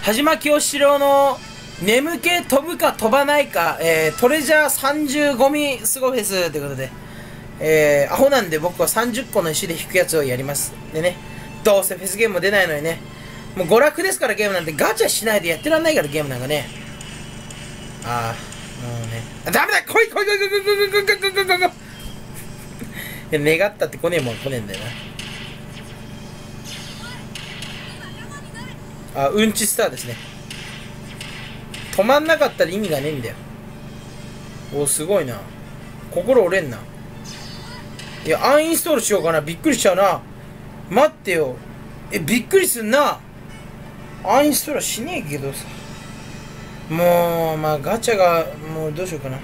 羽島清志郎の眠気飛ぶか飛ばないか、トレジャー35ミスゴフェスということで、アホなんで僕は30個の石で引くやつをやります。でね、どうせフェスゲームも出ないのにね、もう娯楽ですからゲームなんてガチャしないでやってらんないからゲームなんかね。ああ、もうね。ダメだ来い来い来い来い来い来い来い来い来い来い来い。願ったって来ねえもん来ねえんだよな。あ、うんちスターですね。止まんなかったら意味がねえんだよ。お、すごいな。心折れんな。いや、アンインストールしようかな。びっくりしちゃうな。待ってよ。びっくりすんな。アンインストールしねえけどさ。もう、まあ、ガチャが、もうどうしようかな。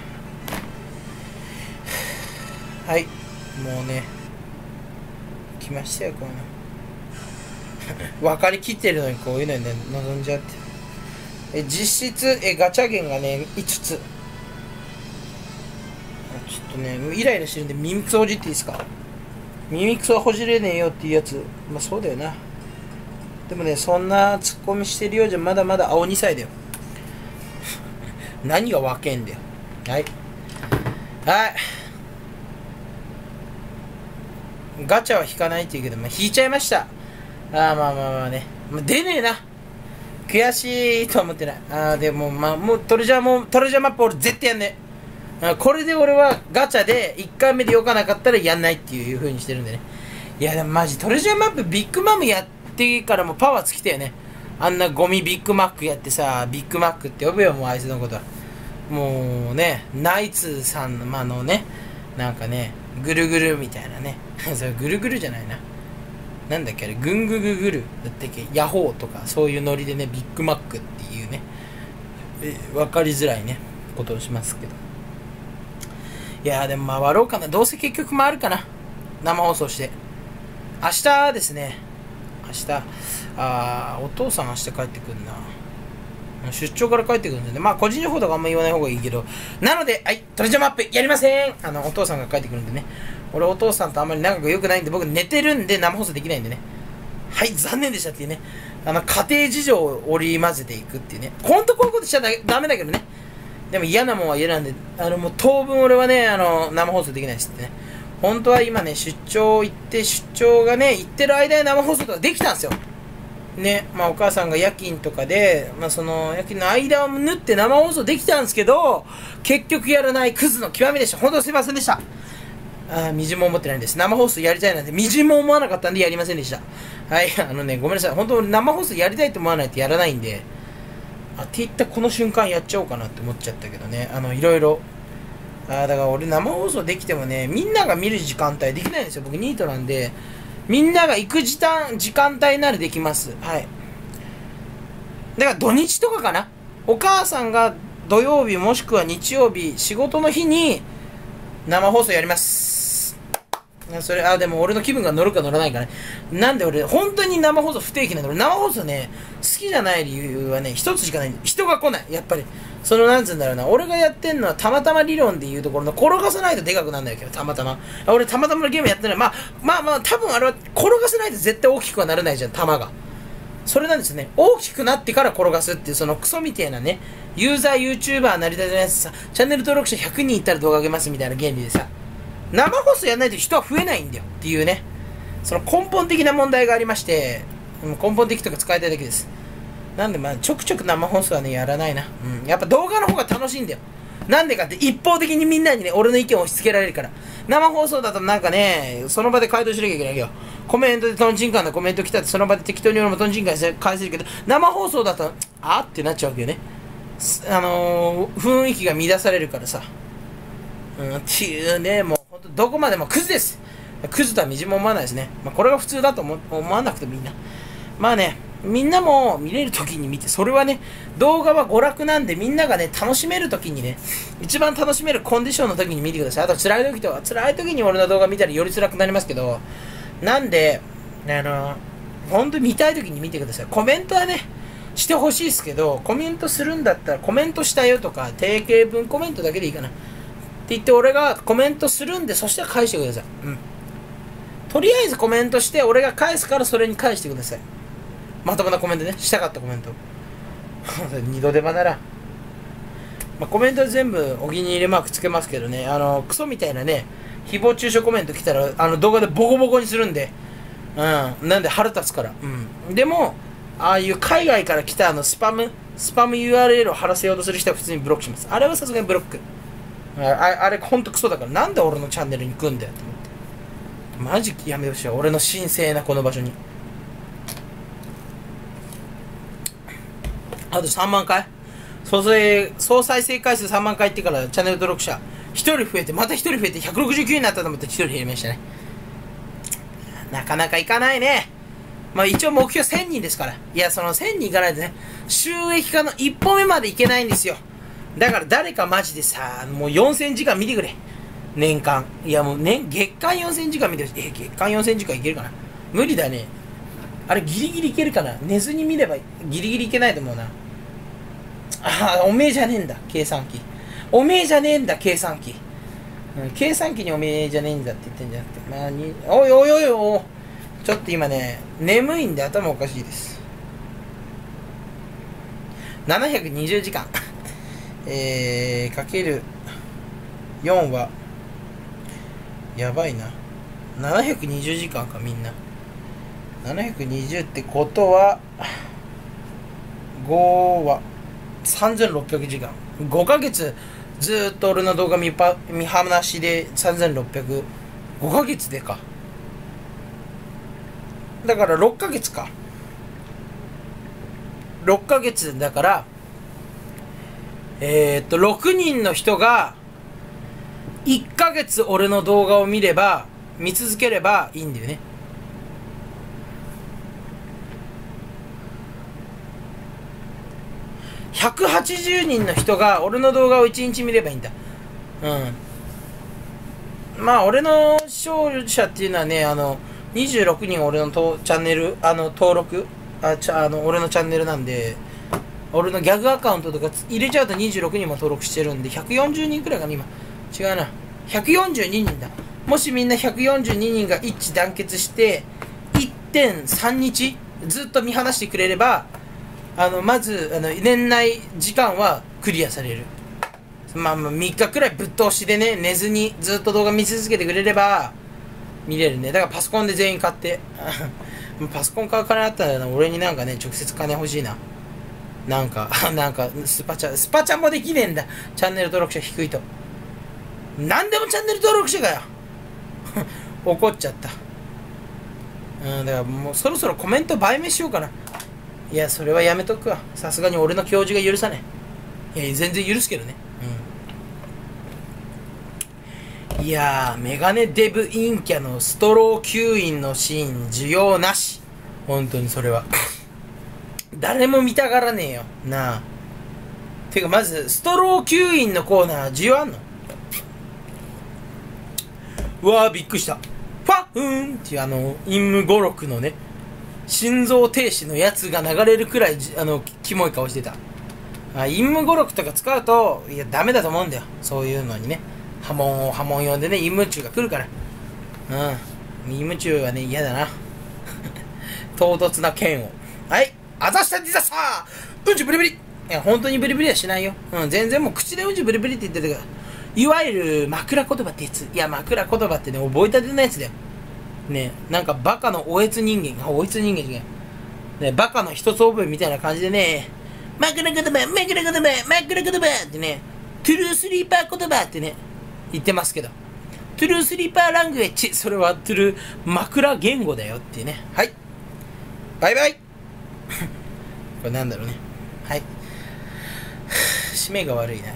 はい。もうね。来ましたよ、こういうの。分かりきってるのにこういうのにね、望んじゃって。実質ガチャ券がね5つ。ちょっとねイライラしてるんで耳くそほじっていいですか。耳くそほじれねえよっていうやつ。まあそうだよな。でもね、そんなツッコミしてるようじゃまだまだ青2歳だよ。何がわけんだよ。はいはい、ガチャは引かないっていうけど、まあ、引いちゃいました。まあまあまあね、出ねえな。悔しいとは思ってない。でもまあもうトレジャーマップ俺絶対やんねえ。これで俺はガチャで1回目でよかなかったらやんないっていう風にしてるんでね。いやでもマジトレジャーマップビッグマムやってからもパワー尽きたよね。あんなゴミビッグマックやってさ、ビッグマックって呼ぶよもうあいつのことは。もうね、ナイツさんのね、なんかね、ぐるぐるみたいなね。それぐるぐるじゃないな。なんだっけあれ、ぐんぐぐぐるだったっけ、ヤホーとかそういうノリでね、ビッグマックっていうね、分かりづらいねことをしますけど。いやーでも回ろうかな。どうせ結局回るかな、生放送して。明日ですね、明日お父さん明日帰ってくるな。出張から帰ってくるんでね、まあ個人情報とかあんま言わない方がいいけど、なので、はい、トレジャーマップやりません。お父さんが帰ってくるんでね。俺お父さんとあんまり仲が良くないんで、僕寝てるんで生放送できないんでね。はい、残念でしたっていうね。家庭事情を織り交ぜていくっていうね。ほんとこういうことしちゃダメだけどね。でも嫌なもんは嫌なんで、もう当分俺はね、生放送できないですってね。本当は今ね、出張行って、出張がね、行ってる間に生放送とかできたんですよ。ね、まあお母さんが夜勤とかで、まあその夜勤の間を縫って生放送できたんですけど、結局やらないクズの極みでした。本当すいませんでした。みじんも思ってないんです。生放送やりたいなんてみじんも思わなかったんでやりませんでした。はい、ごめんなさい。本当生放送やりたいと思わないとやらないんで、って言ったこの瞬間やっちゃおうかなって思っちゃったけどね。いろいろ。だから俺生放送できてもね、みんなが見る時間帯できないんですよ。僕ニートなんで、みんなが行く時間帯ならできます。はい。だから土日とかかな。お母さんが土曜日もしくは日曜日、仕事の日に生放送やります。それ、でも俺の気分が乗るか乗らないかね。なんで俺、本当に生放送不定期なんで、俺生放送ね、好きじゃない理由はね、一つしかない。人が来ない。やっぱり。なんつうんだろうな。俺がやってんのはたまたま理論でいうところの転がさないとでかくなんないけど、たまたま。俺たまたまのゲームやってない。まあ、多分あれは転がさないと絶対大きくはならないじゃん、弾が。それなんですね。大きくなってから転がすっていう、そのクソみたいなね、ユーザー YouTuber なりたいじゃないですか。チャンネル登録者100人いったら動画上げますみたいな原理でさ。生放送やらないと人は増えないんだよっていうね、その根本的な問題がありまして、根本的とか使いたいだけです。なんでちょくちょく生放送はねやらないな。やっぱ動画の方が楽しいんだよ。なんでかって一方的にみんなにね俺の意見を押し付けられるから。生放送だとなんかね、その場で回答しなきゃいけないよ。コメントでトンチンカンなコメント来たってその場で適当に俺もトンチンカン返せるけど、生放送だとってなっちゃうわけよね。雰囲気が乱されるからさ。っていうね、もう本当どこまでもクズです。クズとはみじんも思わないですね。これが普通だと思わなくてもいいな。まあね、みんなも見れるときに見て、それはね、動画は娯楽なんでみんながね、楽しめるときにね、一番楽しめるコンディションのときに見てください。あと辛いときに俺の動画見たらより辛くなりますけど、なんで、本当に見たいときに見てください。コメントはね、してほしいですけど、コメントするんだったらコメントしたよとか、定型文コメントだけでいいかな。って言って俺がコメントするんで、そしたら返してください。とりあえずコメントして俺が返すからそれに返してください。まともなコメントね、したかったコメント。 二度手間なら、まあ、コメント全部お気に入りマークつけますけどね、クソみたいなね誹謗中傷コメント来たら動画でボコボコにするんで、なんで腹立つから、でもああいう海外から来たスパム URL を貼らせようとする人は普通にブロックします。あれはさすがにブロック。あれほんとクソだから、なんで俺のチャンネルに来んだよって思って、マジやめてほしい。俺の神聖なこの場所に。あと3万回総再生回数3万回ってからチャンネル登録者1人増えて、また1人増えて169になったと思って1人減りましたね。なかなかいかないね。まあ一応目標1000人ですから。いや、その1000人いかないとね、収益化の一歩目までいけないんですよ。だから誰かマジでさ、もう4000時間見てくれ。年間。いやもう月間4000時間見てほしい。月間4000時間いけるかな。無理だね。あれギリギリいけるかな。寝ずに見ればギリギリいけないと思うな。ああ、おめえじゃねえんだ、計算機。おめえじゃねえんだ、計算機。計算機におめえじゃねえんだって言ってんじゃなくて、おいおいおいおい、ちょっと今ね、眠いんで頭おかしいです。720時間。かける4は、やばいな。720時間か、みんな。720ってことは、5は3600時間。5ヶ月ずーっと俺の動画見放しで3600。5ヶ月でか。だから6ヶ月か。6ヶ月だから、6人の人が1ヶ月俺の動画を見続ければいいんだよね。180人の人が俺の動画を1日見ればいいんだ。まあ俺の視聴者っていうのはね、26人俺のチャンネル登録俺のチャンネルなんで、俺のギャグアカウントとか入れちゃうと26人も登録してるんで、140人くらいかな。今違うな、142人だ。もしみんな142人が一致団結して 1.3 日ずっと見放してくれれば、まず年内時間はクリアされる。まあ3日くらいぶっ通しでね、寝ずにずっと動画見続けてくれれば見れるね。だからパソコンで全員買ってパソコン買う金あったらな、俺になんかね直接金欲しいな。なんかスパチャもできねえんだ、チャンネル登録者低いと。なんでもチャンネル登録者かよ怒っちゃった。だからもうそろそろコメント倍目しようかな。いや、それはやめとくわ。さすがに俺の教授が許さねえ。いや、全然許すけどね。いやー、メガネデブ陰キャのストロー吸引のシーン、需要なし。本当にそれは。誰も見たがらねえよ。なあ。てか、まず、ストロー吸引のコーナー、需要あんの？うわー、びっくりした。ファッフーンっていう陰夢語録のね、心臓停止のやつが流れるくらいキモい顔してた。陰夢語録とか使うと、いやダメだと思うんだよ、そういうのにね。波紋呼んでね、陰夢中が来るから。陰夢中はね、嫌だな唐突な剣を。はい、あざしたディザスター、うんちブリブリ。いや本当にブリブリはしないよ。全然もう口でうんちブリブリって言ってるから。いわゆる枕言葉ってやつ。いや、枕言葉ってね、覚えたてのやつだよね。なんかバカのおえつ人間が、おえつ人間じゃね、バカの一つ覚えみたいな感じでね、枕言葉ってね、トゥルースリーパー言葉ってね、言ってますけど、トゥルースリーパーラングエッジ、それはトゥルー枕言語だよってね。はい、バイバイこれなんだろうね。はい、締めが悪いな。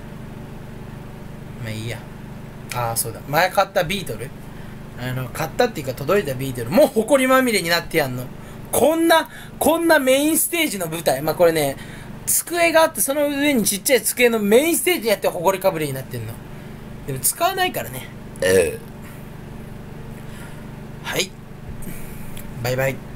まあいいや。そうだ、前買ったビートル、買ったっていうか届いたビートル、もう埃まみれになってやんの。こんなメインステージの舞台、まあこれね、机があって、その上にちっちゃい机のメインステージにやって埃かぶれになってんの。でも使わないからね。はい、バイバイ。